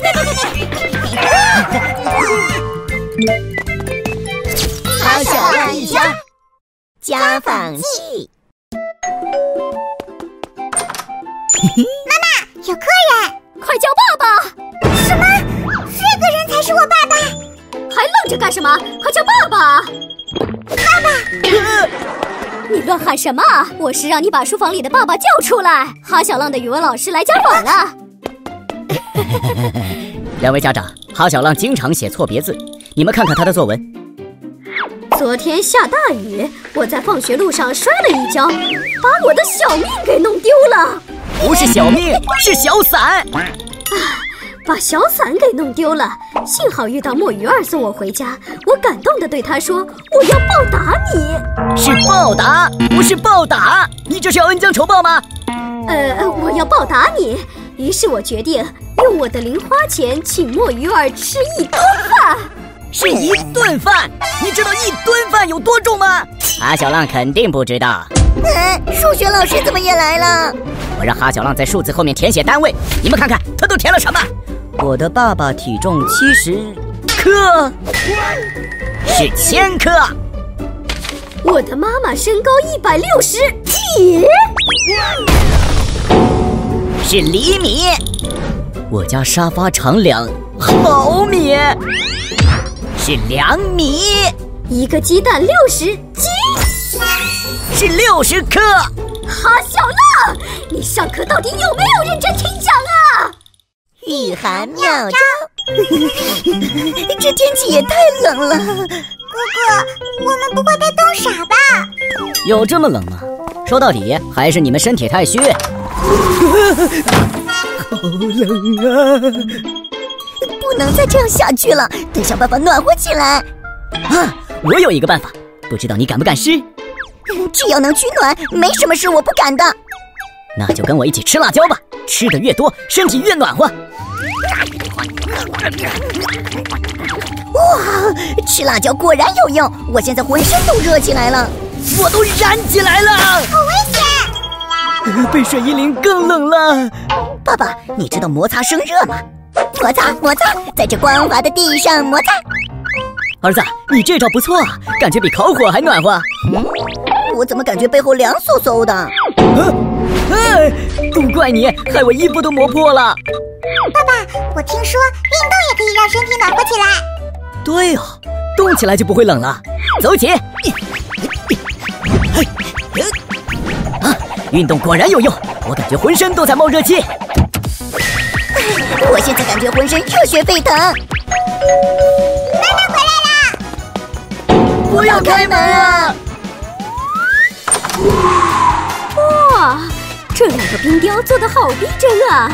好小浪一家，家访记。 妈妈，有客人， 快叫爸爸！ 什么？这个人才是我爸爸？ 还愣着干什么？快叫爸爸！ 爸爸！ 你乱喊什么？我是让你把书房里的爸爸叫出来。哈小浪的语文老师来家访了。 两位家长，哈小浪经常写错别字，你们看看他的作文。 昨天下大雨，我在放学路上摔了一跤，把我的小命给弄丢了。 不是小命，是小伞。 把小伞给弄丢了，幸好遇到墨鱼儿送我回家，我感动地对他说：“我要报答你。” 是报答，不是暴打。你这是要恩将仇报吗？ 我要报答你。于是我决定用我的零花钱请墨鱼儿吃1顿饭。 是1顿饭？你知道1吨饭有多重吗？哈小浪肯定不知道。 数学老师怎么也来了？ 我让哈小浪在数字后面填写单位，你们看看他都填了什么？我的爸爸体重70克，是千克。 我的妈妈身高160米， 是厘米。我家沙发长2毫米，是2米。 一个鸡蛋60斤， 是60克。 哈小浪，你上课到底有没有认真听讲啊？ 御寒妙招。这天气也太冷了。 哥哥，我们不会被冻傻吧？ 有这么冷吗？说到底还是你们身体太虚。好冷啊！ 不能再这样下去了，得想办法暖和起来。 我有一个办法，不知道你敢不敢试？ 只要能取暖，没什么事我不敢的。 那就跟我一起吃辣椒吧，吃的越多，身体越暖和。 哇，吃辣椒果然有用，我现在浑身都热起来了， 我都燃起来了。 好危险！ 被水一淋更冷了。 爸爸，你知道摩擦生热吗？摩擦摩擦，在这光滑的地上摩擦。 儿子，你这招不错啊，感觉比烤火还暖和。 我怎么感觉背后凉飕飕的？ 都怪你，害我衣服都磨破了。 爸爸，我听说运动也可以让身体暖和起来。 对哦，动起来就不会冷了。走起！运动果然有用，我感觉浑身都在冒热气。 我现在感觉浑身热血沸腾。 妈妈回来啦！ 不要开门啊！ 哇，这2个冰雕做得好逼真啊！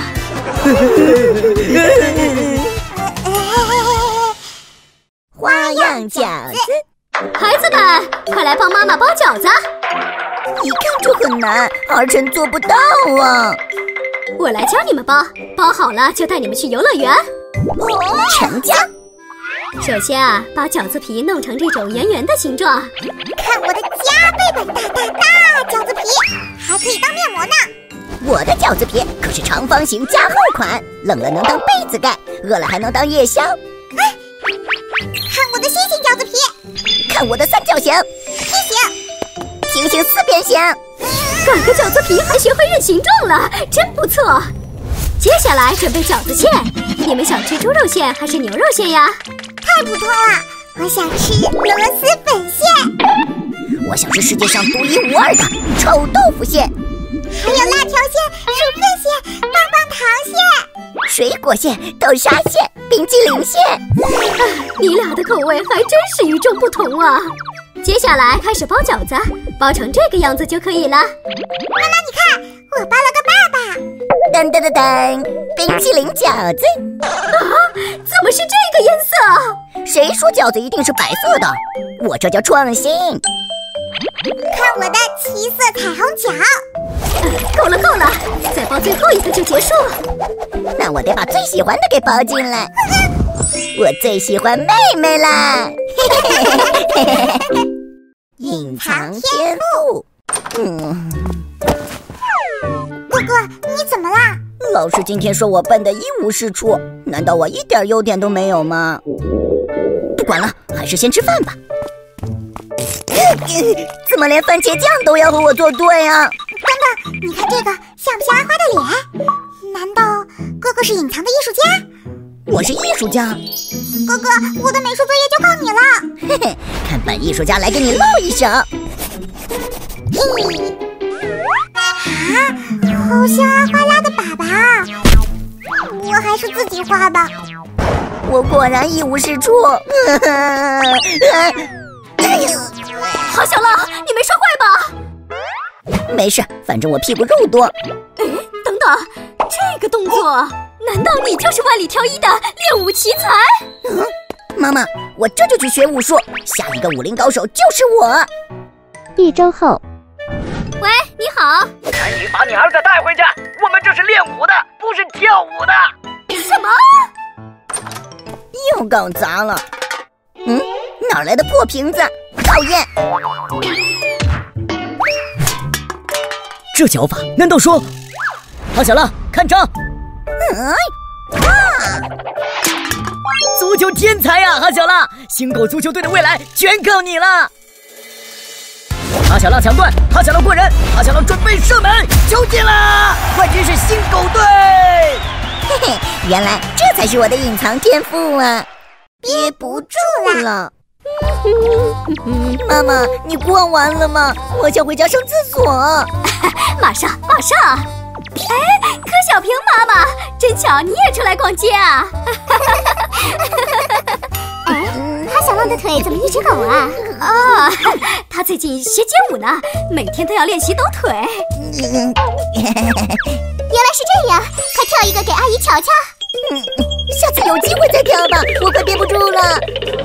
花样饺子， 孩子们，快来帮妈妈包饺子。 一看就很难，儿晨做不到啊。 我来教你们包，包好了就带你们去游乐园。 成交。 首先啊，把饺子皮弄成这种圆圆的形状。 看我的加倍版大饺子皮，还可以当面膜呢。 我的饺子皮可是长方形加厚款，冷了能当被子盖，饿了还能当夜宵。 看我的心形饺子皮， 看我的三角形、 梯形、 平行四边形。 擀个饺子皮还学会认形状了，真不错。接下来准备饺子馅，你们想吃猪肉馅还是牛肉馅呀？ 太普通了，我想吃螺蛳粉馅。 我想吃世界上独一无二的臭豆腐馅， 还有辣条馅、薯片馅、棒棒糖馅、 水果馅、豆沙馅、冰激凌馅。 你俩的口味还真是与众不同啊！接下来开始包饺子，包成这个样子就可以了。 妈妈，你看，我包了个爸爸。 噔噔噔噔，冰淇淋饺子。 怎么是这个颜色？ 谁说饺子一定是白色的？我这叫创新。 看我的7色彩虹饺。 够了够了，再包最后一个就结束。 那我得把最喜欢的给包进来。我最喜欢妹妹啦！隐藏天赋。 哥哥，你怎么啦？ 老师今天说我笨得一无是处，难道我一点优点都没有吗？不管了，还是先吃饭吧。怎么连番茄酱都要和我作对啊？ 等等，你看这个像不像阿花的脸？难道哥哥是隐藏的艺术家？ 我是艺术家。 哥哥，我的美术作业就靠你了。 嘿嘿，看本艺术家来给你露一手。 好像阿花拉的粑粑，我还是自己画吧。 我果然一无是处。 好小浪，你没摔坏吧？ 没事，反正我屁股肉多。 等等，这个动作，难道你就是万里挑一的练武奇才？ 妈妈，我这就去学武术，下一个武林高手就是我。 1周后， 喂，你好。 赶紧把你儿子带回家，我们这是练武的，不是跳舞的。 什么？ 又搞砸了。哪来的破瓶子？讨厌！ 这脚法难道说……好小浪，看招！足球天才呀，哈小浪！星狗足球队的未来全靠你了！哈小浪抢断，哈小浪过人，哈小浪准备射门，球进了！冠军是星狗队！ 嘿嘿，原来这才是我的隐藏天赋啊！憋不住了。妈妈，你逛完了吗？我想回家上厕所。 马上。哎，柯小平妈妈，真巧，你也出来逛街啊！ 哈小浪的腿怎么一只狗啊？ 哦，他最近学街舞呢，每天都要练习抖腿。 原来是这样，快跳一个给阿姨瞧瞧。 下次有机会再跳吧，我快憋不住了。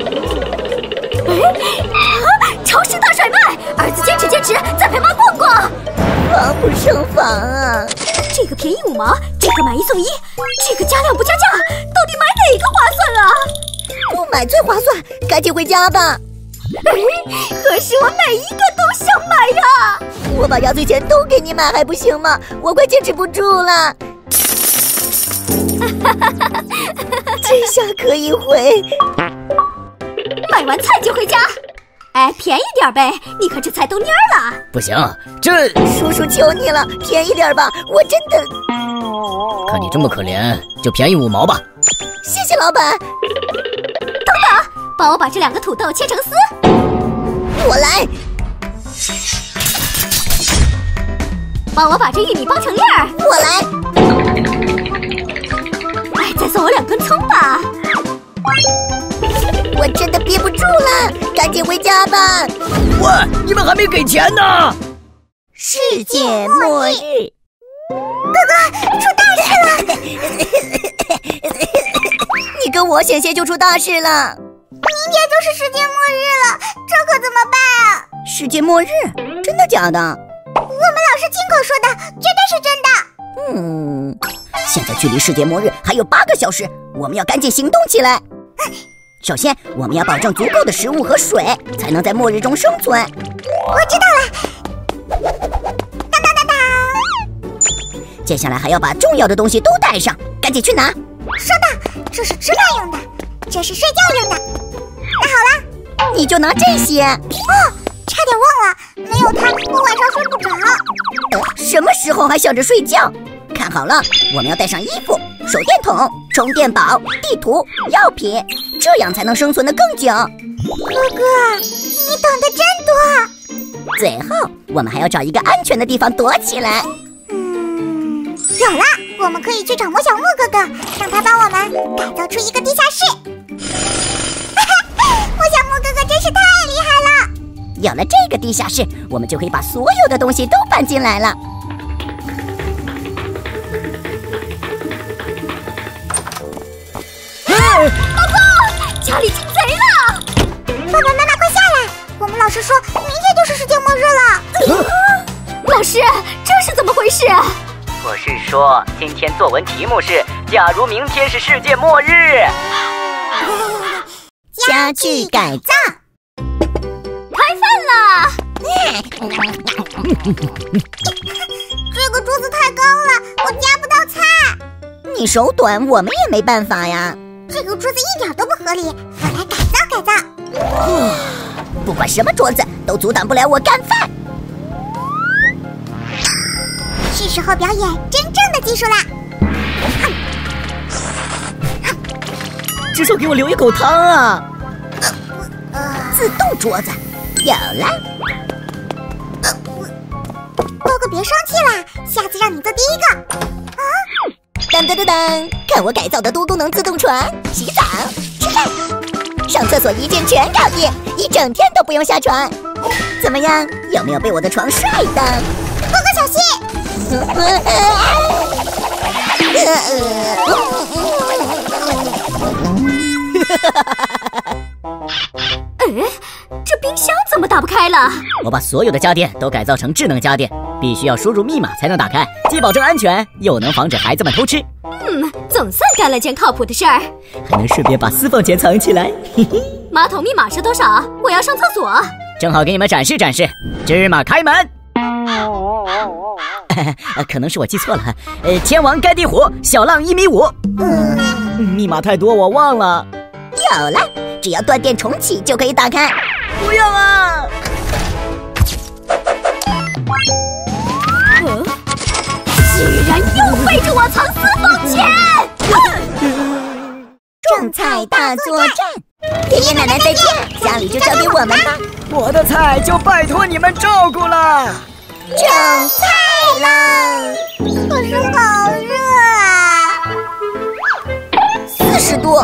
超市大甩卖，儿子坚持，再陪妈逛逛。 防不胜防啊！ 这个便宜5毛，这个买1送1，这个加量不加价，到底买哪个划算啊？ 不买最划算，赶紧回家吧。 可是我每一个都想买呀！ 我把压岁钱都给你买还不行吗？我快坚持不住了。这下可以回。 买完菜就回家。哎，便宜点呗，你看这菜都蔫了。 不行，这叔叔求你了，便宜点吧，我真的…… 看你这么可怜，就便宜5毛吧。 谢谢老板。 等等，帮我把这2个土豆切成丝。 我来。 帮我把这玉米剥成粒儿。 我来。 哎，再送我2根葱吧。 我真的憋不住了，赶紧回家吧。 喂，你们还没给钱呢！ 世界末日， 哥哥出大事了！ 你跟我险些就出大事了。 明天就是世界末日了，这可怎么办啊？ 世界末日？真的假的？ 我们老师亲口说的，绝对是真的。 现在距离世界末日还有8个小时，我们要赶紧行动起来。首先，我们要保证足够的食物和水，才能在末日中生存。 我知道了。当当当当！ 接下来还要把重要的东西都带上，赶紧去拿。 收到，这是吃饭用的，这是睡觉用的。拿好了， 你就拿这些。 差点忘了，没有它，我晚上睡不着。 什么时候还想着睡觉？看好了，我们要带上衣服、手电筒、充电宝、地图、药品，这样才能生存得更久。 哥哥，你懂得真多。 最后，我们还要找一个安全的地方躲起来。 有了，我们可以去找魔小木哥哥，让他帮我们改造出一个地下室。魔小木哥哥真是太厉害了！ 有了这个地下室，我们就可以把所有的东西都搬进来了。 报告，家里进贼了！ 爸爸妈妈快下来！我们老师说明天就是世界末日了。 老师，这是怎么回事？ 我是说，今天作文题目是：假如明天是世界末日。 家具改造， 开饭啦！ 这个桌子太高了，我夹不到菜。 你手短，我们也没办法呀。 这个桌子一点都不合理，我来改造改造。 不管什么桌子都阻挡不了我干饭。 是时候表演真正的技术啦！ 至少给我留一口汤啊！ 自动桌子，有了。 哥哥别生气啦，下次让你做第一个。 当当当当，看我改造的嘟嘟能自动床，洗澡、吃饭、上厕所一键全搞定，一整天都不用下床。怎么样？有没有被我的床帅的？ 哥哥小心！ 这冰箱怎么打不开了？ 我把所有的家电都改造成智能家电，必须要输入密码才能打开，既保证安全，又能防止孩子们偷吃。 总算干了件靠谱的事儿， 还能顺便把私房钱藏起来。嘿嘿。 马桶密码是多少？我要上厕所。 正好给你们展示展示，芝麻开门。可能是我记错了，天王盖地虎，小浪1.5米。密码太多我忘了。 有了，只要断电重启就可以打开。 不要啊！ 居然又背着我藏私房钱！ 种菜大作战，爷爷奶奶再见，家里就交给我们吧。 我的菜就拜托你们照顾了。 种菜啦！ 可是好热啊 ！40度。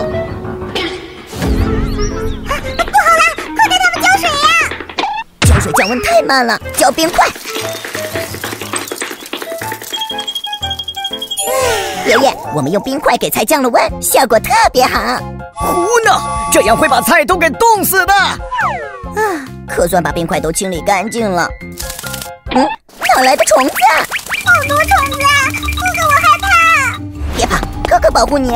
不好了，快给他们浇水呀！ 浇水降温太慢了，浇冰块。爷爷，我们用冰块给菜降了温，效果特别好。 胡闹，这样会把菜都给冻死的。 可算把冰块都清理干净了。哪来的虫子？ 好多虫子！哥哥，我害怕。 别怕，哥哥保护你。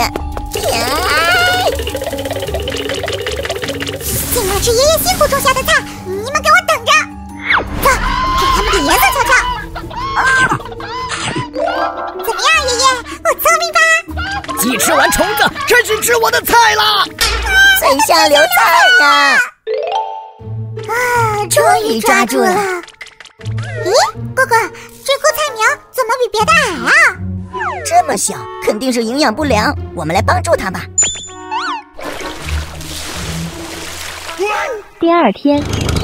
尽量吃爷爷辛苦种下的菜，你们给我等着。走，给他们点颜色瞧瞧。怎么样，爷爷？我聪明吧？ 鸡吃完虫子，开始吃我的菜啦！ 嘴下留菜呀！终于抓住了。 咦，哥哥，这棵菜苗怎么比别的矮啊？ 这么小，肯定是营养不良。我们来帮助它吧。 第二天，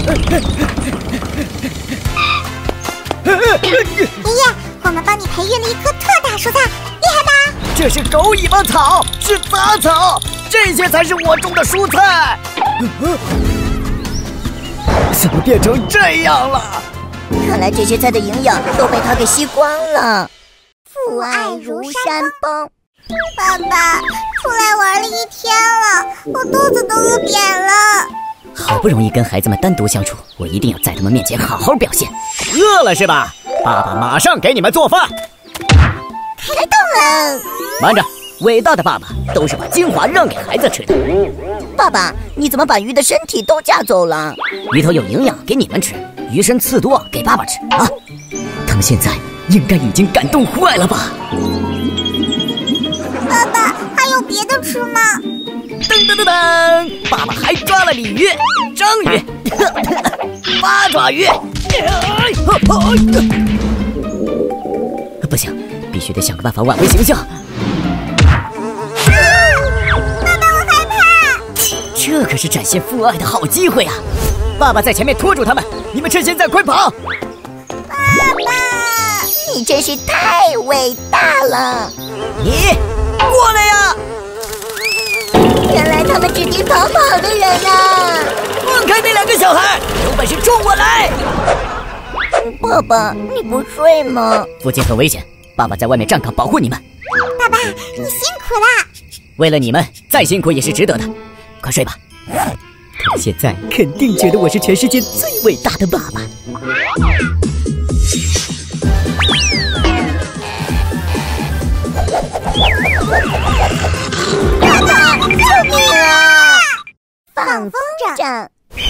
爷爷，我们帮你培育了一棵特大蔬菜，厉害吧？ 这是狗尾巴草，是杂草，这些才是我种的蔬菜。怎么变成这样了？ 看来这些菜的营养都被它给吸光了。父爱如山崩。 爸爸，出来玩了一天了，我肚子都饿扁了。 好不容易跟孩子们单独相处，我一定要在他们面前好好表现。饿了是吧？爸爸马上给你们做饭。 开动了！ 慢着，伟大的爸爸都是把精华让给孩子吃的。 爸爸，你怎么把鱼的身体都夹走了？ 鱼头有营养给你们吃，鱼身刺多给爸爸吃啊！他们现在应该已经感动坏了吧？ 爸爸，还有别的吃吗？ 噔噔噔噔！爸爸还抓了鲤鱼、章鱼、八爪鱼。不行，必须得想个办法挽回形象。 爸爸，我害怕。 这可是展现父爱的好机会啊！爸爸在前面拖住他们，你们趁现在快跑！ 爸爸， 你真是太伟大了！ 你过来呀！ 原来他们只听逃跑的人啊！ 放开那两个小孩，有本事冲我来！ 爸爸，你不睡吗？ 附近很危险，爸爸在外面站岗保护你们。 爸爸，你辛苦啦！ 为了你们，再辛苦也是值得的。快睡吧。他们现在肯定觉得我是全世界最伟大的爸爸。 爸爸，救命啊！放风筝。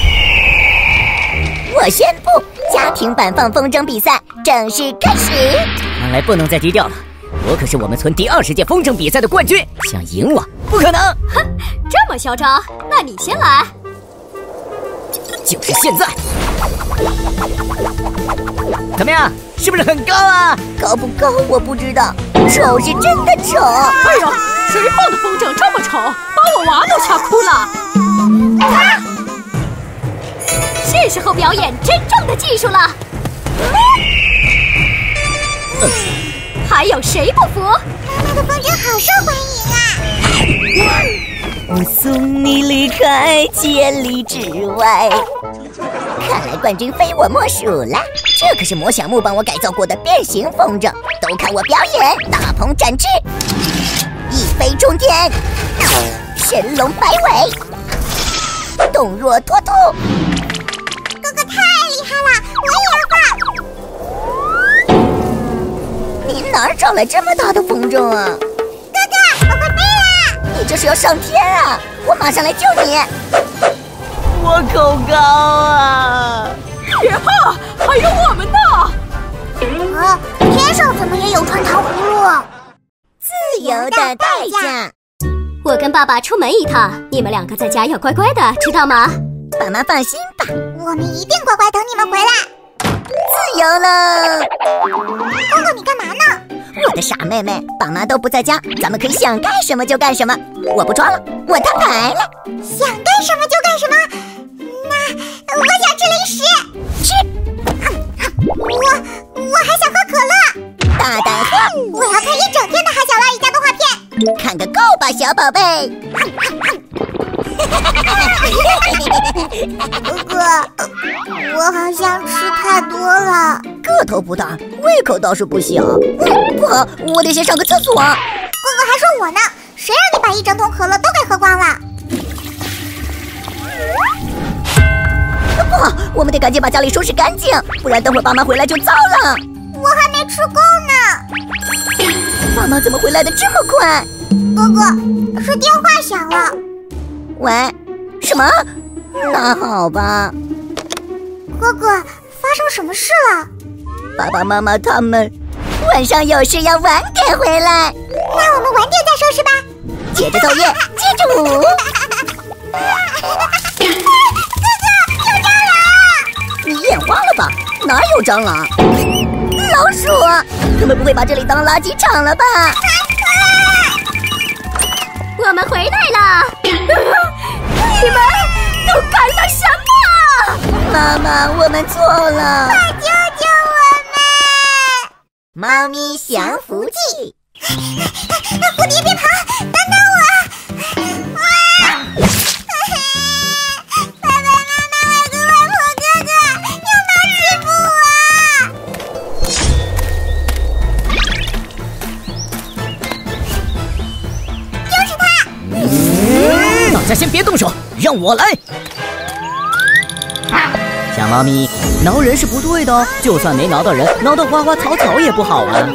我宣布，家庭版放风筝比赛正式开始。 看来不能再低调了， 我可是我们村第20届风筝比赛的冠军，想赢我不可能！ 哼，这么嚣张，那你先来。 就是现在！怎么样，是不是很高啊？ 高不高我不知道，丑是真的丑。 哎呦，谁放的风筝这么丑，把我娃都吓哭了。是时候表演真正的技术了。还有谁不服？ 妈妈的风筝好受欢迎啊！ 我送你离开千里之外。看来冠军非我莫属了。这可是魔小木帮我改造过的变形风筝，都看我表演！大鹏展翅，一飞冲天，神龙摆尾，动若脱兔。 哥哥太厉害了，我也要放！ 你哪儿找来这么大的风筝啊？ 哥哥，我会飞啦！ 你这是要上天啊！我马上来救你。 我口高啊！ 别怕，还有我们呢！ 天上怎么也有穿糖葫芦？ 自由的代价。 我跟爸爸出门一趟，你们2个在家要乖乖的，知道吗？ 爸妈放心吧， 我们一定乖乖等你们回来。 自由了。 哥哥，你干嘛呢？ 我的傻妹妹，爸妈都不在家，咱们可以想干什么就干什么。我不装了，我摊牌了。 想干什么就干什么。那我想吃零食。 吃。 我还想喝可乐。 大胆喝！ 我要看1整天的海小拉一家动画片。 看个够吧，小宝贝。 哥哥，我好像吃太多了。 个头不大，胃口倒是不小。不好，我得先上个厕所。哥哥还说我呢，谁让你把1整桶可乐都给喝光了？ 不好，我们得赶紧把家里收拾干净，不然等会爸妈回来就糟了。 我还没吃够呢。 爸妈怎么回来的这么快？ 哥哥，是电话响了。 喂，什么？那好吧。 哥哥，发生什么事了？ 爸爸妈妈他们晚上有事要晚点回来。 那我们晚点再收拾吧。 接着作业，接着舞。 哥哥，有蟑螂！ 你眼花了吧？哪有蟑螂？老鼠！他们不会把这里当垃圾场了吧？ 我们回来了！你们都干了什么？ 妈妈，我们错了！ 快救救我们！ 猫咪降福记。 蝴蝶别跑，等等我！爸爸妈妈、外公外婆、哥哥，有猫欺负我！就是他！ 大家先别动手，让我来。小猫咪，挠人是不对的哦，就算没挠到人，挠到花花草草也不好啊。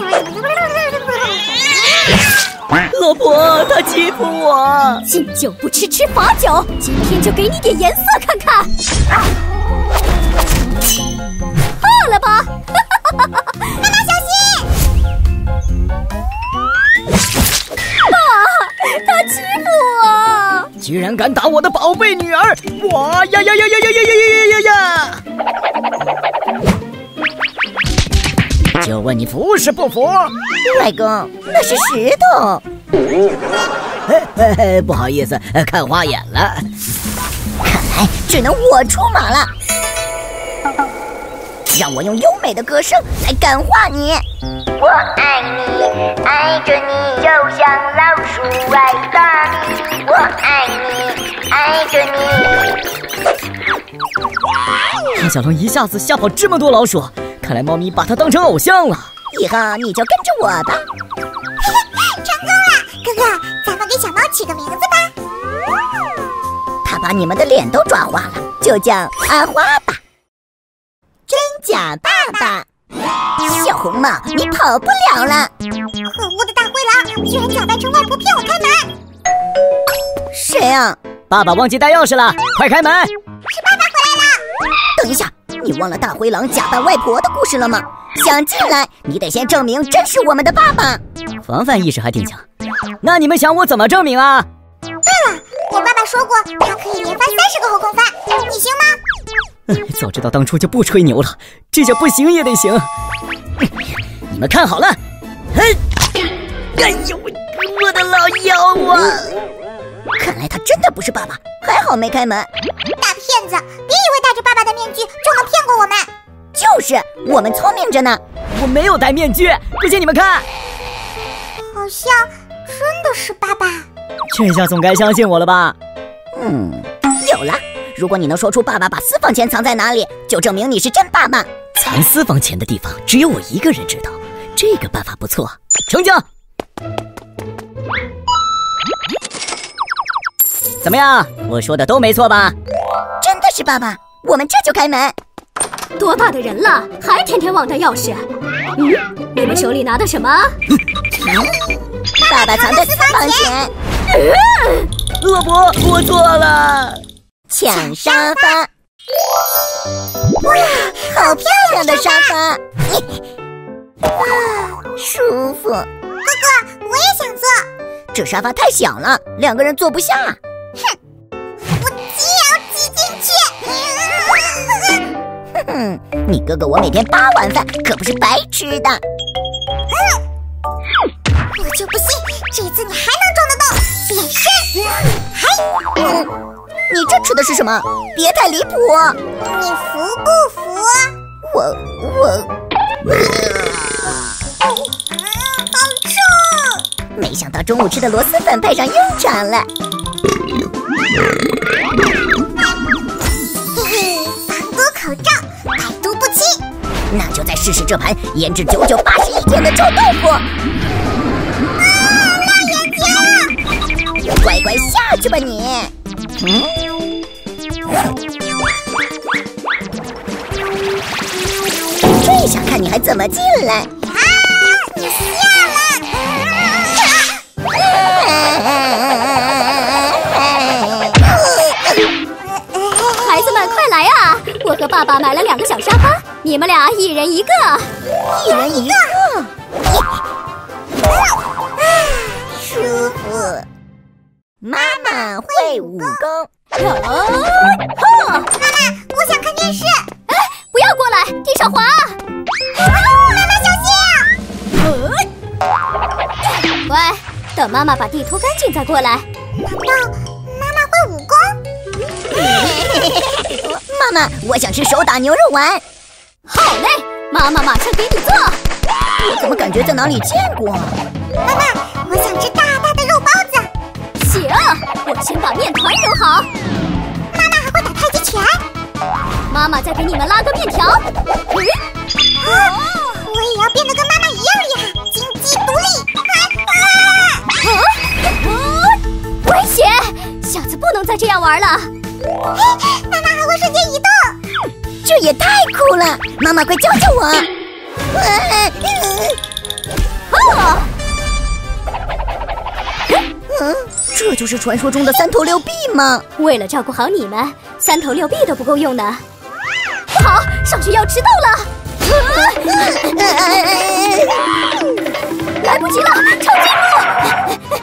老婆，他欺负我。 敬酒不吃吃罚酒，今天就给你点颜色看看。怕了吧？ 妈妈小心！ 爸，他欺负我！ 居然敢打我的宝贝女儿！哇呀呀呀呀呀呀呀呀呀！就问你服是不服？ 外公，那是石头。 不好意思，看花眼了。 看来只能我出马了。让我用优美的歌声来感化你。 我爱你，爱着你，就像老鼠爱大米。我爱你，爱着你。 大小龙一下子吓跑这么多老鼠，看来猫咪把它当成偶像了。 以后你就跟着我吧。 成功了，哥哥，咱们给小猫起个名字吧。 它把你们的脸都抓花了，就叫阿花吧。真假爸爸，小红帽，你跑不了了！ 可恶的大灰狼，居然假扮成外婆骗我开门！ 谁啊？ 爸爸忘记带钥匙了，快开门！ 是爸爸回来了！ 等一下，你忘了大灰狼假扮外婆的故事了吗？ 想进来，你得先证明真是我们的爸爸。 防范意识还挺强。那你们想我怎么证明啊？ 对了，我爸爸说过，他可以连发30个后空翻，你行吗？ 早知道当初就不吹牛了，这下不行也得行。你们看好了，嘿！哎呦，我的老腰啊！ 看来他真的不是爸爸，还好没开门。 大骗子，别以为戴着爸爸的面具就能骗过我们。 就是我们聪明着呢。 我没有戴面具，不信你们看。 好像真的是爸爸。 这下总该相信我了吧？ 有了。如果你能说出爸爸把私房钱藏在哪里，就证明你是真爸爸。 藏私房钱的地方只有我一个人知道，这个办法不错。成交。怎么样？我说的都没错吧？ 真的是爸爸，我们这就开门。 多大的人了，还天天忘带钥匙？你们手里拿的什么？ 爸爸藏的私房钱。 恶魔，我错了。 抢沙发。哇，好漂亮的沙发。舒服。 哥哥，我也想坐。 这沙发太小了，2个人坐不下。 哼，我就要挤进去。 你哥哥我每天8碗饭，可不是白吃的。 我就不信这次你还能撞得动。变身， 你这吃的是什么？别太离谱。 你服不服？ 我好臭！ 没想到中午吃的螺蛳粉派上用场了。 嘿嘿，防毒口罩，百毒不侵。 那就再试试这盘腌制久久81天的臭豆腐。 辣眼睛！ 乖乖下去吧你。这下看你还怎么进来。 你下来！ 孩子们快来啊！我和爸爸买了2个小沙发，你们俩1人1个。 1人1个。舒服。妈妈会武功。 妈妈，我想看电视。 哎，不要过来，地上滑！ 妈妈小心！ 喂，等妈妈把地拖干净再过来。 难道妈妈会武功？ 妈妈，我想吃手打牛肉丸。 好嘞，妈妈马上给你做。 我怎么感觉在哪里见过？ 妈妈，我想吃大大的肉包子。 行，我先把面团揉好。 妈妈还会打太极拳。 妈妈再给你们拉个面条。 我也要变得跟妈妈一样厉害，金鸡独立。 危险！下次不能再这样玩了。 妈妈还会瞬间移动， 这也太酷了！妈妈快教教我！这就是传说中的3头6臂吗？ 为了照顾好你们，3头6臂都不够用呢。不好，上学要迟到了！来不及了，抄近路！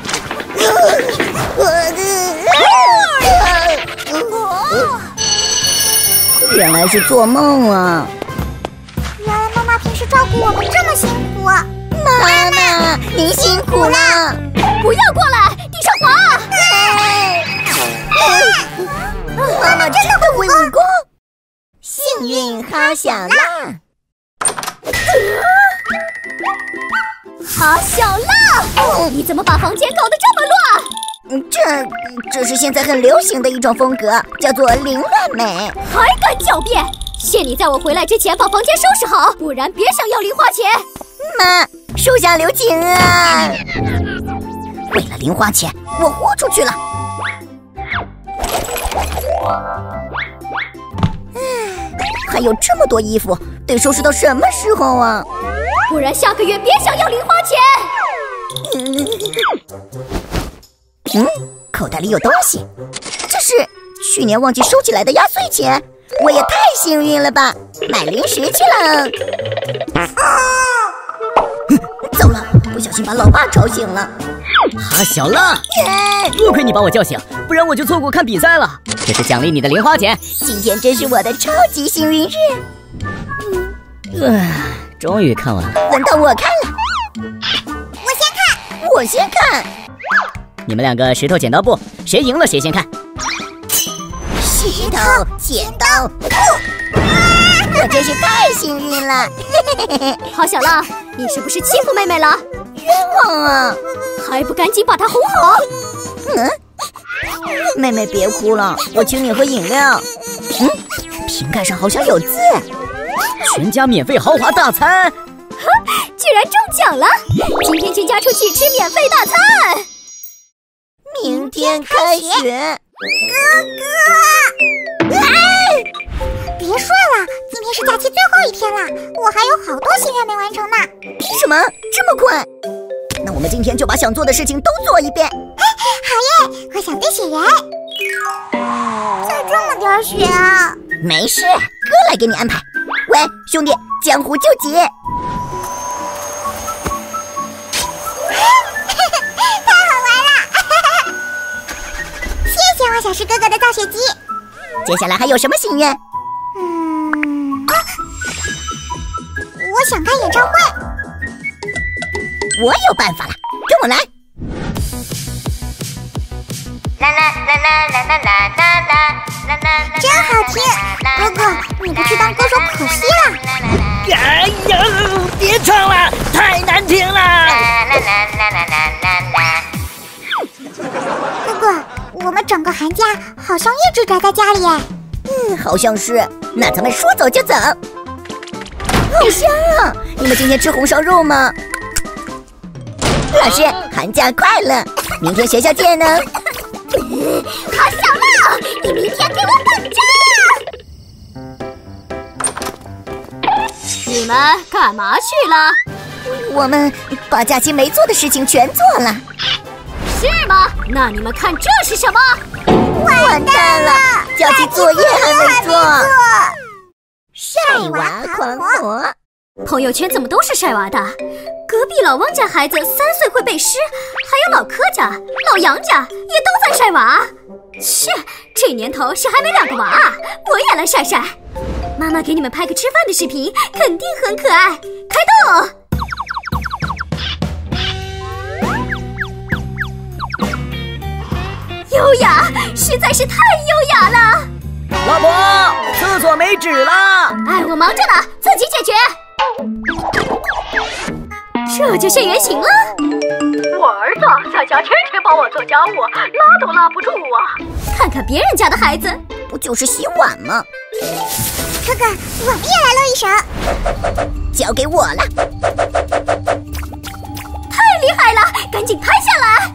原来是做梦啊！ 原来妈妈平时照顾我们这么辛苦。 妈妈，您辛苦了！ 不要过来，地上滑！ 妈妈真的会武功，幸运哈小辣！ 哈小辣，你怎么把房间搞得这么乱？ 这是现在很流行的一种风格，叫做凌乱美。 还敢狡辩！限你在我回来之前把房间收拾好，不然别想要零花钱。 妈，手下留情啊！为了零花钱，我豁出去了。还有这么多衣服，得收拾到什么时候啊？ 不然下个月别想要零花钱。 口袋里有东西，这是去年忘记收起来的压岁钱。 我也太幸运了吧！买零食去了。糟了，不小心把老爸吵醒了。 哈，小浪，多亏你把我叫醒，不然我就错过看比赛了。这是奖励你的零花钱。 今天真是我的超级幸运日。 终于看完了。 轮到我看了。我先看。 你们两个石头剪刀布，谁赢了谁先看。 石头剪刀布，我真是太幸运了。 好，小浪，你是不是欺负妹妹了？ 冤枉啊！ 还不赶紧把她哄好！ 妹妹别哭了，我请你喝饮料。瓶盖上好像有字。 全家免费豪华大餐。 居然中奖了！今天全家出去吃免费大餐。 明天开学。 哥哥，别睡了，今天是假期最后一天了，我还有好多心愿没完成呢。 什么？这么快？那我们今天就把想做的事情都做一遍。 好耶！我想堆雪人。才这么点雪啊！ 没事，哥来给你安排。喂，兄弟，江湖救急！ 太好玩了！谢谢我小石哥哥的造雪机。 接下来还有什么心愿？ 我想看演唱会。 我有办法了，跟我来。 啦啦啦啦啦啦啦啦啦啦，真好听！哥哥，你不去当歌手可惜了。 哎呦，别唱了，太难听了！ 哥哥，我们整个寒假好像一直宅在家里。 好像是。那咱们说走就走。好香啊！你们今天吃红烧肉吗？老师，寒假快乐！明天学校见呢。 好小浪，你明天给我等着！ 你们干嘛去了？ 我们把假期没做的事情全做了。 是吗？那你们看这是什么？ 完蛋了，假期作业还没做。晒娃狂魔。 朋友圈怎么都是晒娃的？隔壁老汪家孩子3岁会背诗，还有老柯家、老杨家也都在晒娃。切，这年头谁还没2个娃啊？我也来晒晒。妈妈给你们拍个吃饭的视频，肯定很可爱。开动！优雅，实在是太优雅了。 老婆，厕所没纸了。 哎，我忙着呢，自己解决。这就现原形了。 我儿子在家天天帮我做家务，拉都拉不住啊。 看看别人家的孩子， 不就是洗碗吗？ 哥哥，我们也来露一手。 交给我了。 太厉害了，赶紧拍下来。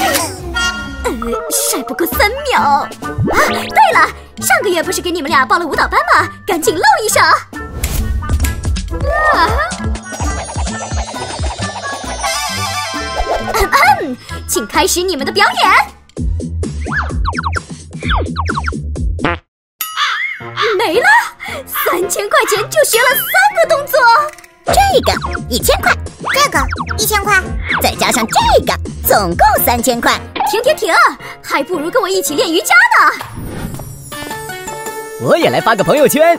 晒不够3秒。啊，对了，上个月不是给你们俩报了舞蹈班吗？赶紧露一手。请开始你们的表演。没了，3000块钱就学了3个动作。 这个1000块， 这个1000块， 再加上这个，总共3000块。 停，还不如跟我一起练瑜伽呢。 我也来发个朋友圈。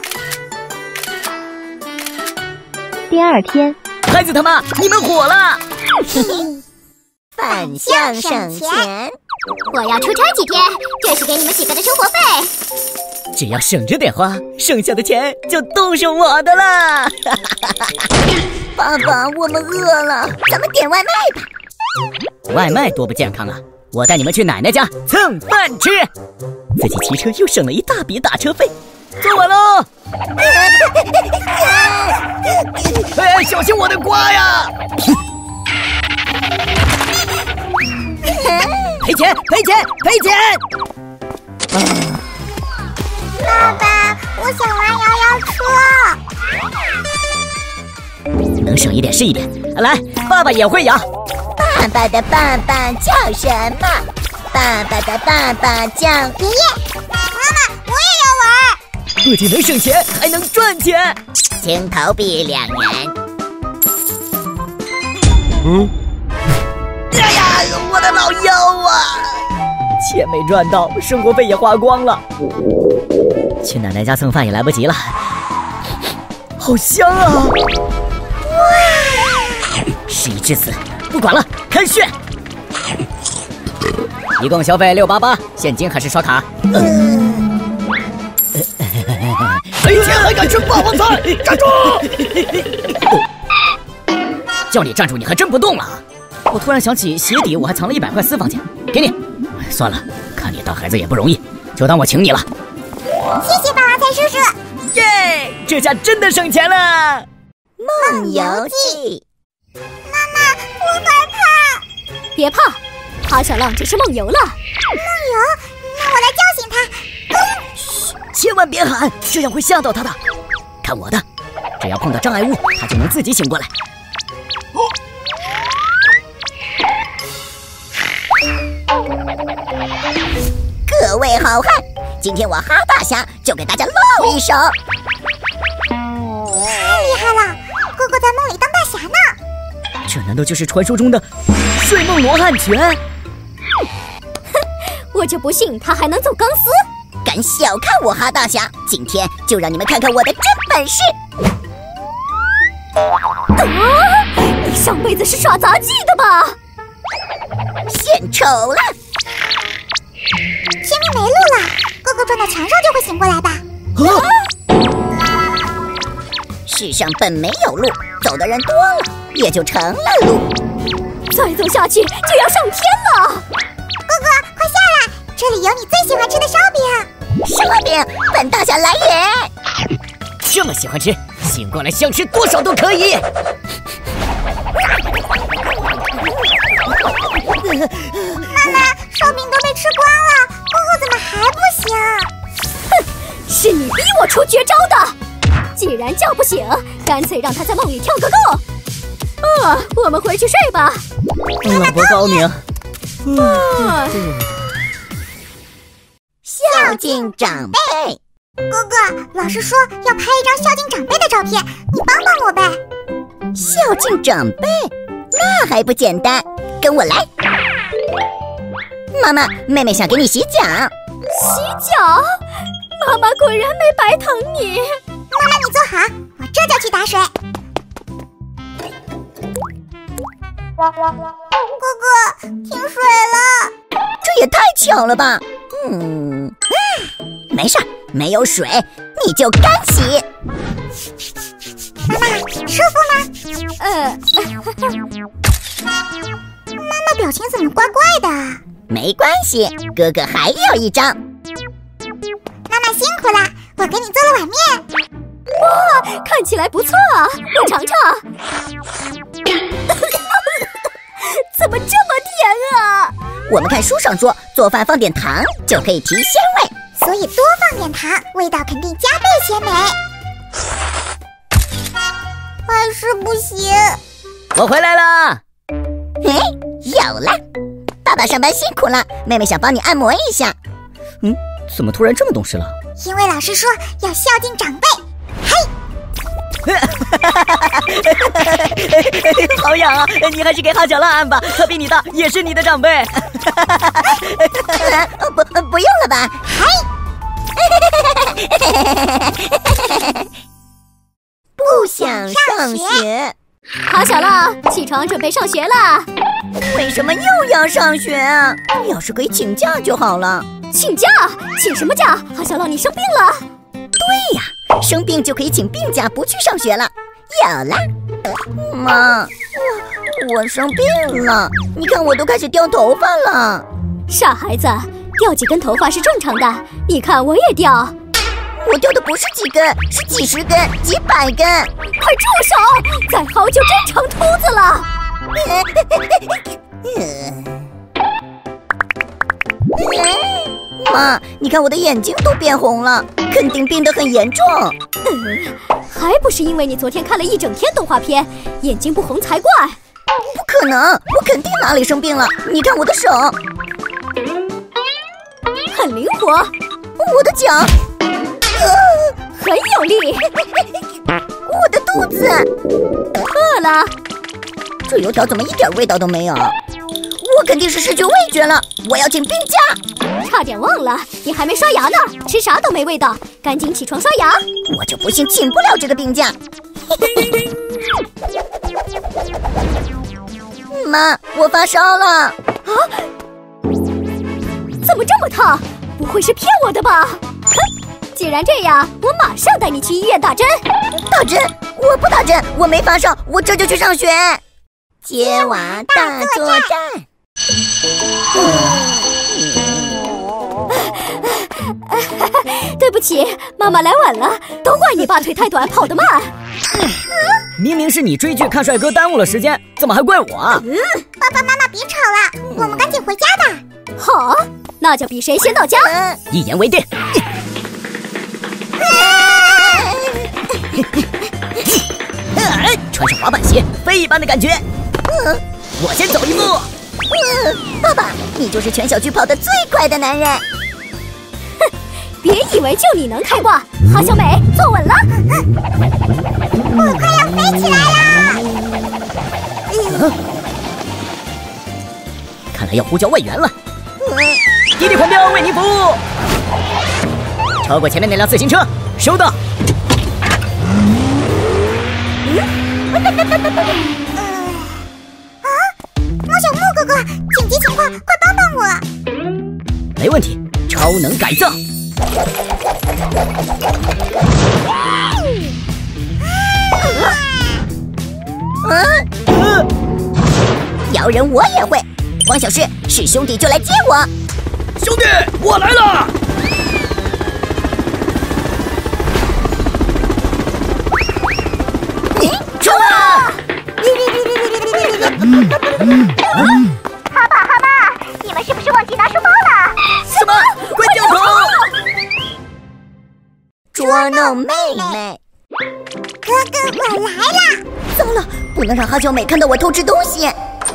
第2天， 孩子他妈，你们火了！ 反向省钱。 我要出差几天，这是给你们几个的生活费。 只要省着点花，剩下的钱就都是我的了。 爸爸，我们饿了，咱们点外卖吧。 外卖多不健康啊！我带你们去奶奶家蹭饭吃，自己骑车又省了一大笔打车费。做完喽！哎，小心我的瓜呀！赔钱！ 爸爸，我想玩摇摇车。 能省一点是一点。来，爸爸也会摇。 爸爸的爸爸叫什么？爸爸的爸爸叫爷爷。妈妈，我也要玩。 不仅能省钱，还能赚钱。 请投币2元。 哎呀，我的老腰啊！钱没赚到，生活费也花光了，去奶奶家蹭饭也来不及了。好香啊！事已至此，不管了，开炫！一共消费688，现金还是刷卡？没钱还敢吃霸王餐？站住！叫你站住，你还真不动了。我突然想起鞋底我还藏了100块私房钱，给你。算了，看你当孩子也不容易，就当我请你了。 谢谢霸王餐叔叔。 耶，这下真的省钱了。 梦游记。 妈妈，我害怕。 别怕，哈小浪只是梦游了。 梦游？那我来叫醒他。 千万别喊，这样会吓到他的。看我的，只要碰到障碍物，他就能自己醒过来。 各位好汉，今天我哈大侠就给大家露一手。 太厉害了，哥哥在梦里当大侠呢。 这难道就是传说中的睡梦罗汉拳？ 我就不信他还能走钢丝。 敢小看我哈大侠，今天就让你们看看我的真本事。 你上辈子是耍杂技的吧？ 献丑了！ 前面没路了，哥哥撞到墙上就会醒过来吧？ 世上本没有路，走的人多了，也就成了路。 再走下去就要上天了。 哥哥，快下来，这里有你最喜欢吃的烧饼。 烧饼，本大侠来也！ 这么喜欢吃，醒过来想吃多少都可以。 妈妈，烧饼都被吃光了，哥哥怎么还不醒？ 哼，是你逼我出绝招的。既然叫不醒，干脆让他在梦里跳个够。我们回去睡吧。 老伯高明。 孝敬长辈。 哥哥，老师说要拍一张孝敬长辈的照片，你帮帮我呗。 孝敬长辈，那还不简单，跟我来。妈妈，妹妹想给你洗脚。 洗脚？妈妈果然没白疼你。 妈妈，你坐好，我这就去打水。哥哥，停水了。 这也太巧了吧。没事，没有水你就干洗。 妈妈，舒服吗？妈妈表情怎么怪怪的？ 没关系，哥哥还有一张。 妈妈辛苦了，我给你做了碗面。 哇，看起来不错啊，我尝尝。怎么这么甜啊？ 我们看书上说，做饭放点糖就可以提鲜味， 所以多放点糖，味道肯定加倍鲜美。还是不行。 我回来了。 有了。爸爸上班辛苦了，妹妹想帮你按摩一下。 怎么突然这么懂事了？ 因为老师说要孝敬长辈。 好痒啊！你还是给哈小浪按吧，他比你大，也是你的长辈。 不用了吧？不想上学。 哈小浪，起床准备上学啦。 为什么又要上学啊？要是可以请假就好了。 请假？请什么假？哈小浪，你生病了？ 对呀，生病就可以请病假，不去上学了。有了，妈，我生病了，你看我都开始掉头发了。 傻孩子，掉几根头发是正常的，你看我也掉。 我掉的不是几根，是几十根、几百根。 快住手！再薅就真成秃子了。 妈，你看我的眼睛都变红了，肯定病得很严重。 还不是因为你昨天看了一整天动画片，眼睛不红才怪。 不可能，我肯定哪里生病了。你看我的手， 很灵活。 我的脚， 很有力。 我的肚子饿了。 这油条怎么一点味道都没有？我肯定是失去味觉了。我要请病假。 差点忘了，你还没刷牙呢，吃啥都没味道，赶紧起床刷牙。 我就不信请不了这个病假。妈，我发烧了。啊？ 怎么这么烫？不会是骗我的吧？哼！既然这样，我马上带你去医院打针。 打针？我不打针，我没发烧，我这就去上学。接娃大作战。 对不起，妈妈来晚了，都怪你爸腿太短，跑得慢。 明明是你追剧看帅哥耽误了时间，怎么还怪我？ 爸爸妈妈别吵了，我们赶紧回家吧。 好，那就比谁先到家。 一言为定。穿上滑板鞋，飞一般的感觉。我先走一步。 爸爸，你就是全小区跑得最快的男人。 哼，别以为就你能开挂。好，小美，坐稳了。 我快要飞起来了。 看来要呼叫外援了。滴滴狂飙为您服务。超过前面那辆自行车，收到。 猫小木哥哥，紧急情况，快帮帮我！ 没问题，超能改造。 摇人我也会。王小诗，是兄弟就来接我。 兄弟，我来了。冲啊！ 哈巴，你们是不是忘记拿书包了？ 什么？快掉头！ 捉弄妹妹。 哥哥，我来了！ 糟了，不能让哈小美看到我偷吃东西。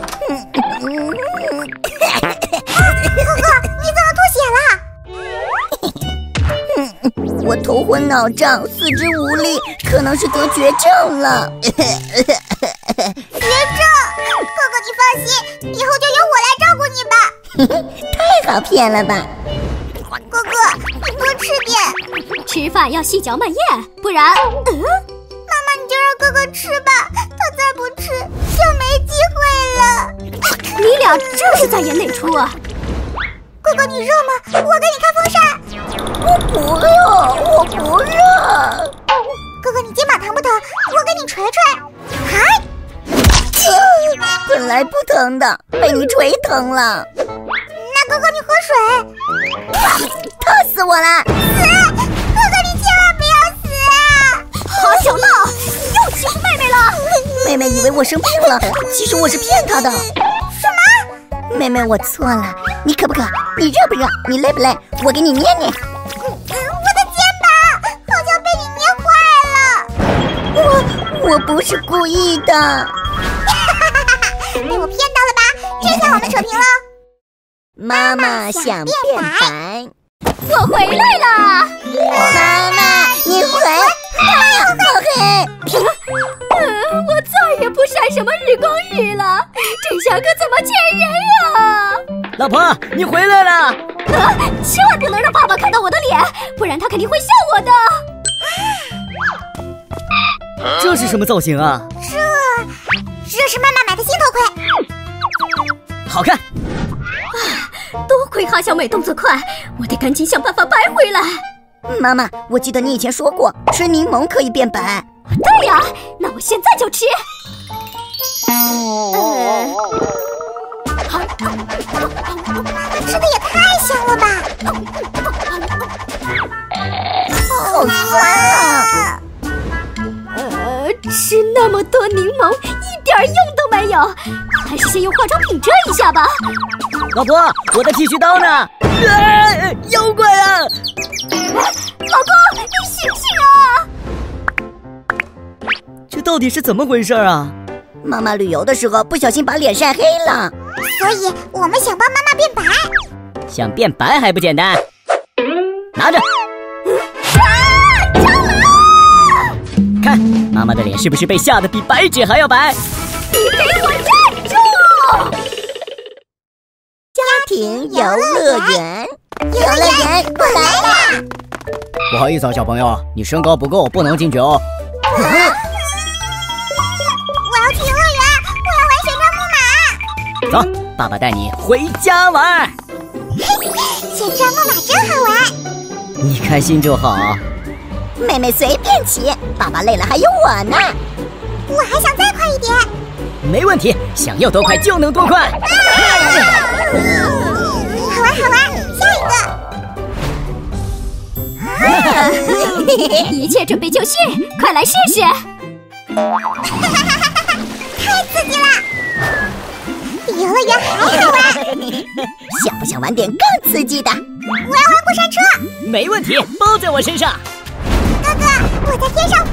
哥哥，你怎么吐血了？ 我头昏脑胀，四肢无力，可能是得绝症了。 绝症？哥哥，你放心，以后就由我来照顾你吧。 太好骗了吧！ 哥哥，你多吃点。 吃饭要细嚼慢咽，不然…… 妈妈，你就让哥哥吃吧，他再不吃就没机会了。 你俩这是在演哪出啊？ 哥哥，你热吗？我给你开风扇。 我不热，我不热。 哥哥，你肩膀疼不疼？我给你捶捶。嗨！ 本来不疼的，被你捶疼了。 那哥哥，你喝水。 烫死我了！ 死！哥哥，你千万不要死啊！ 好小闹，你又欺负妹妹了。 妹妹以为我生病了，其实我是骗她的。 什么？ 妹妹，我错了。你渴不渴？你热不热？你累不累？我给你捏捏。 我的肩膀好像被你捏坏了。 我不是故意的。 被我骗到了吧？这下我们扯平了。 妈妈想变白。 我回来了。 妈妈，你回来！好黑。 我再也不晒什么日光浴了，这下可怎么见人啊？ 老婆，你回来了。 千万不能让爸爸看到我的脸，不然他肯定会笑我的。 这是什么造型啊？ 这是妈妈买的新头盔， 好看。 多亏哈小美动作快，我得赶紧想办法白回来。 妈妈，我记得你以前说过，吃柠檬可以变白。 对呀，那我现在就吃。 吃的也太香了吧！ 好酸啊！ 吃那么多柠檬一点用都没有，还是先用化妆品遮一下吧。 老婆，我的剃须刀呢？妖怪啊！ 老公，你醒醒啊！ 这到底是怎么回事啊？ 妈妈旅游的时候不小心把脸晒黑了， 所以我们想帮妈妈变白。 想变白还不简单？拿着！ 蟑螂！ 妈妈的脸是不是被吓得比白纸还要白？ 你给我站住！ 家庭游乐园，游乐园，我来啦！ 不好意思啊，小朋友，你身高不够，不能进去哦。 我要去游乐园，我要玩旋转木马。 走，爸爸带你回家玩。 旋转木马真好玩。 你开心就好。 妹妹随便骑，爸爸累了还有我呢。 我还想再快一点。 没问题，想要多快就能多快。 好玩好玩，下一个。 一切准备就绪，快来试试！ 太刺激了，比游乐园还好玩。 想不想玩点更刺激的？ 我要玩过山车。 没问题，包在我身上。 哥哥，我在天上飞。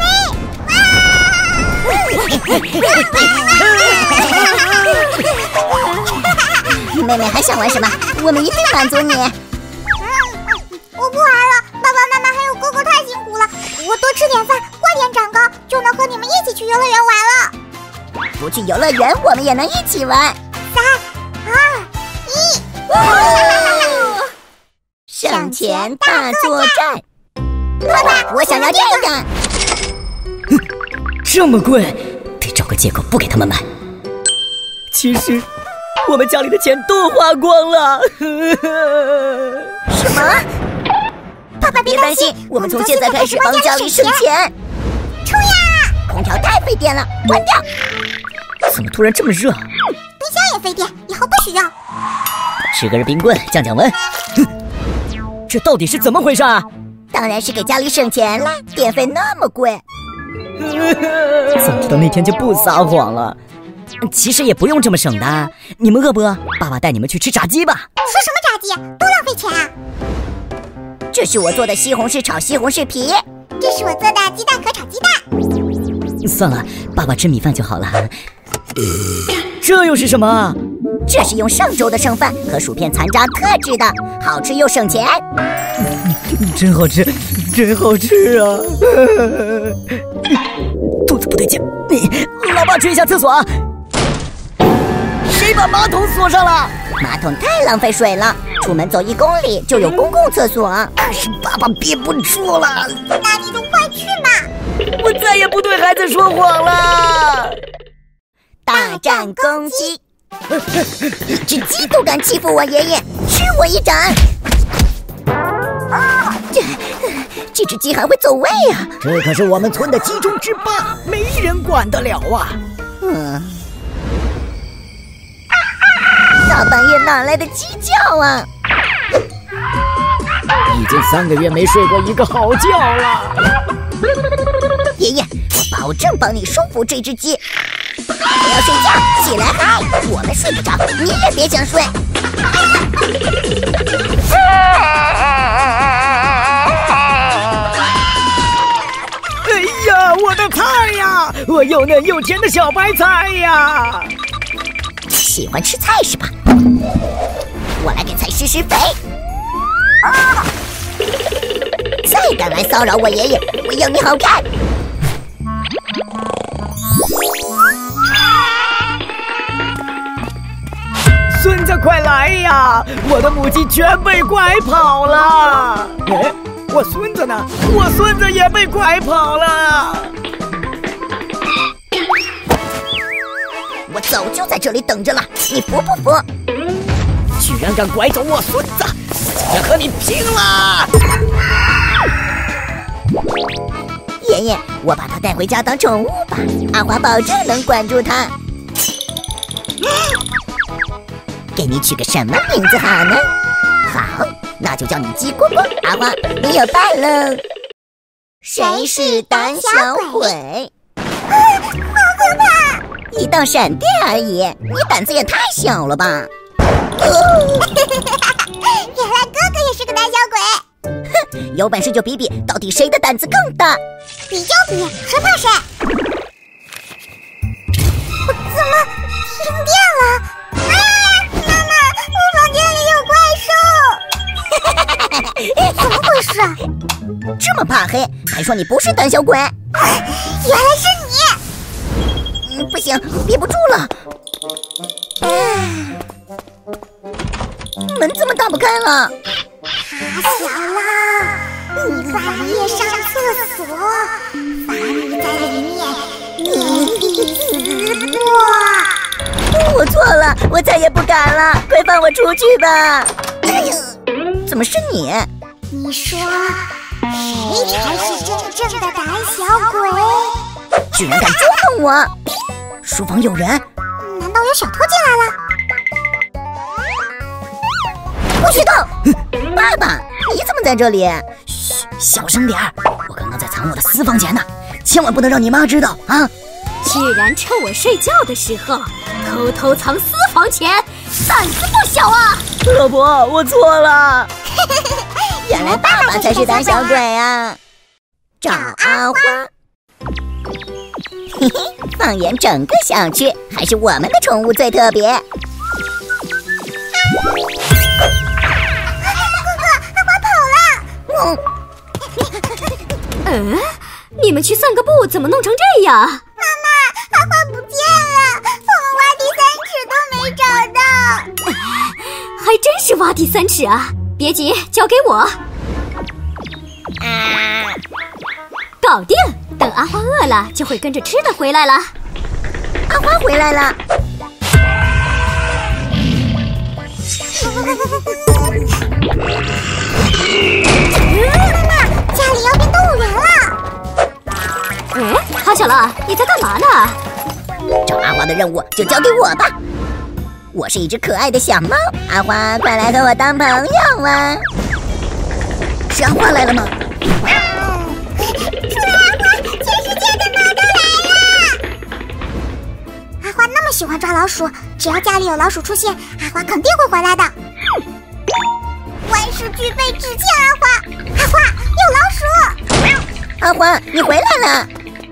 妹妹还想玩什么？我们一定满足你。 我不玩了，爸爸妈妈还有哥哥太辛苦了。我多吃点饭，快点长高，就能和你们一起去游乐园玩了。 不去游乐园，我们也能一起玩。 3、2、1， 省钱大作战！爸爸，我想要这个。 这么贵，得找个借口不给他们买。其实，我们家里的钱都花光了。 什么？爸爸别担心，我们从现在开始帮家里省钱。 冲呀！ 空调太费电了，关掉。 怎么突然这么热？ 冰箱也费电，以后不许用。 吃根冰棍降降温。这到底是怎么回事啊？ 当然是给家里省钱了，电费那么贵。 早知道那天就不撒谎了。其实也不用这么省的，你们饿不饿？爸爸带你们去吃炸鸡吧。 吃什么炸鸡？都浪费钱啊！ 这是我做的西红柿炒西红柿皮， 这是我做的鸡蛋壳炒鸡蛋。 算了，爸爸吃米饭就好了。这又是什么？ 这是用上周的剩饭和薯片残渣特制的，好吃又省钱。 真好吃，真好吃啊！肚子不对劲，老爸去一下厕所。谁把马桶锁上了？ 马桶太浪费水了，出门走1公里就有公共厕所。 可是爸爸憋不住了。 那你就快去嘛！ 我再也不对孩子说谎了。 大战公鸡，一只鸡都敢欺负我爷爷，吃我一掌！这只鸡还会走位啊！ 这可是我们村的鸡中之霸，没人管得了啊！ 大半夜哪来的鸡叫啊？ 已经3个月没睡过一个好觉了。 爷爷，我保证帮你收服这只鸡。我要睡觉，起来嗨！我们睡不着，你也别想睡。 哎呀，我的菜呀！我又嫩又甜的小白菜呀！ 喜欢吃菜是吧？我来给菜施施肥。再敢来骚扰我爷爷，我要你好看！ 孙子快来呀！我的母鸡全被拐跑了。哎，我孙子呢？我孙子也被拐跑了。 我早就在这里等着了，你服不服？ 居然敢拐走我孙子，我今天和你拼了！ 爷爷，我把它带回家当宠物吧，阿华保证能管住它。给你取个什么名字好呢？好，那就叫你鸡蝈蝈。阿华，你有伴喽。谁是胆小鬼？ 好可怕！ 一道闪电而已，你胆子也太小了吧！ 原来哥哥也是个胆小鬼。 哼，有本事就比比，到底谁的胆子更大？ 比就比，谁怕谁？我怎么停电了？啊！妈妈，我房间里有怪兽！怎么回事？ 这么怕黑，还说你不是胆小鬼？ 原来是你！ 不行，憋不住了。门怎么打不开了？ 小狼，你半夜上厕所，法律在里面，你必死过。 我错了，我再也不敢了，快放我出去吧！怎么是你？ 你说谁才是真正的胆小鬼？ 居然敢捉弄我！书房有人， 难道有小偷进来了？ 不许动！爸爸，你怎么在这里？嘘，小声点儿，我刚刚在藏我的私房钱呢，千万不能让你妈知道啊！ 居然趁我睡觉的时候偷偷藏私房钱，胆子不小啊！ 老婆，我错了。 原来爸爸才是胆小鬼啊！找阿花。嘿嘿，放眼整个小区，还是我们的宠物最特别。 你们去散个步，怎么弄成这样？ 妈妈，阿花不见了，我们挖地3尺都没找到。 还真是挖地3尺啊！别急，交给我。搞定！等阿花饿了，就会跟着吃的回来了。 阿花回来了。 妈妈，家里要变动物园了。 哈小乐，你在干嘛呢？ 找阿花的任务就交给我吧。我是一只可爱的小猫，阿花，快来和我当朋友啊！是阿花来了吗？ 除了阿花，全世界的猫都来了。阿花那么喜欢抓老鼠，只要家里有老鼠出现，阿花肯定会回来的。万事俱备，只欠阿花。阿花，有老鼠！ 阿花，你回来了。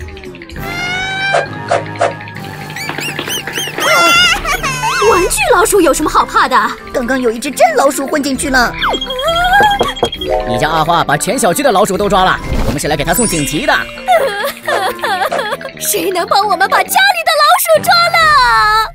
玩具老鼠有什么好怕的？ 刚刚有一只真老鼠混进去了。 你叫阿花把全小区的老鼠都抓了，我们是来给他送锦旗的。 谁能帮我们把家里的老鼠抓了？